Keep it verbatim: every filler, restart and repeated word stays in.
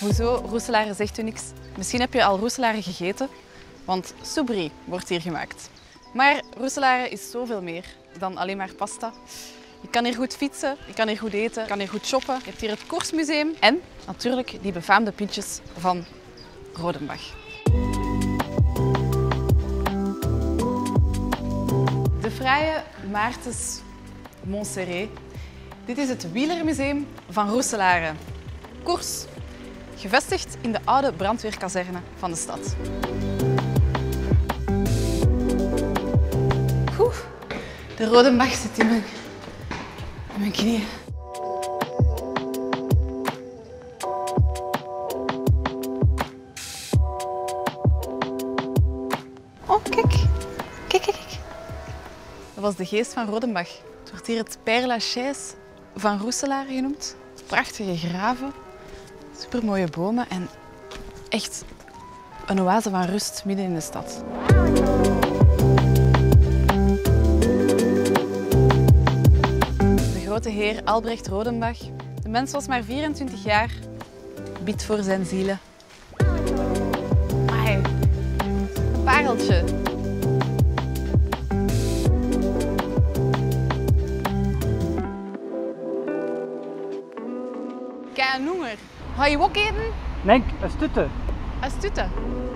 Hoezo? Roeselare zegt u niks. Misschien heb je al roeselare gegeten, want soubrie wordt hier gemaakt. Maar roeselare is zoveel meer dan alleen maar pasta. Je kan hier goed fietsen, je kan hier goed eten, je kan hier goed shoppen. Je hebt hier het Koersmuseum en natuurlijk die befaamde pintjes van Rodenbach. De Fraaie Maartens Montserrat. Dit is het wielermuseum van Roeselare. Koers, gevestigd in de oude brandweerkazerne van de stad. Oeh, de Rodenbach zit in mijn, in mijn knieën. Oh, kijk. Kijk, kijk, kijk. Dat was de geest van Rodenbach. Het wordt hier het Père Lachaise van Roeselare genoemd. Prachtige graven, supermooie bomen en echt een oase van rust midden in de stad. De grote heer Albrecht Rodenbach. De mens was maar vierentwintig jaar, bidt voor zijn zielen. Amai, een pareltje. Kijk, een honger. Ga je ook eten? Nee, een stutte. Een stutte.